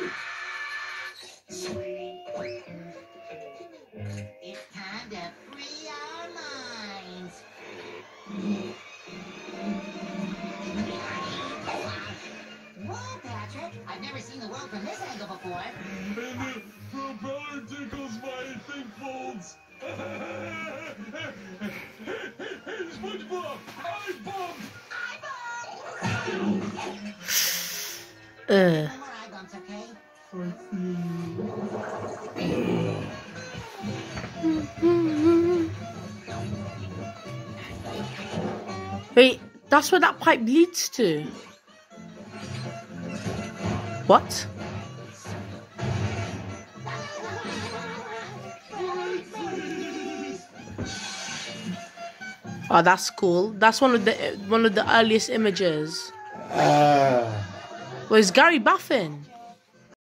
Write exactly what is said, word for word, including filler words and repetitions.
It's time to free our minds. Whoa, Patrick! I've never seen the world from this angle before. And the propeller tickles my think folds. Hey, SpongeBob! I bump! I bomb! Ugh. No more eye bumps, okay? Wait, that's where that pipe leads to. What? Oh, that's cool. That's one of the one of the earliest images. Ah. Well, it's Gary Baffin.